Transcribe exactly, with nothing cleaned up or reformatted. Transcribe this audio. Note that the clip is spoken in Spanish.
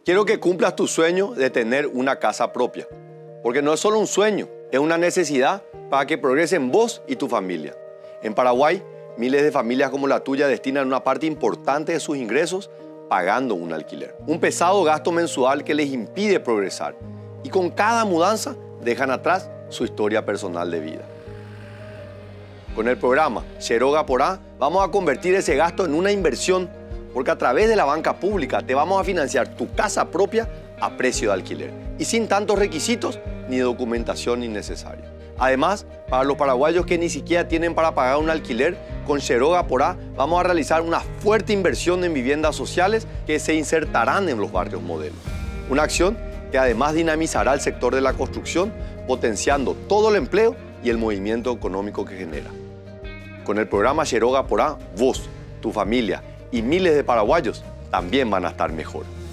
Quiero que cumplas tu sueño de tener una casa propia, porque no es solo un sueño, es una necesidad para que progresen vos y tu familia. En Paraguay, miles de familias como la tuya destinan una parte importante de sus ingresos pagando un alquiler. Un pesado gasto mensual que les impide progresar y con cada mudanza dejan atrás su historia personal de vida. Con el programa Cherhoga Porá vamos a convertir ese gasto en una inversión, porque a través de la banca pública te vamos a financiar tu casa propia a precio de alquiler y sin tantos requisitos ni documentación innecesaria. Además, para los paraguayos que ni siquiera tienen para pagar un alquiler, con Cherhoga Porá vamos a realizar una fuerte inversión en viviendas sociales que se insertarán en los barrios modelos. Una acción que además dinamizará el sector de la construcción, potenciando todo el empleo y el movimiento económico que genera. Con el programa Cherhoga Porá, vos, tu familia y miles de paraguayos también van a estar mejor.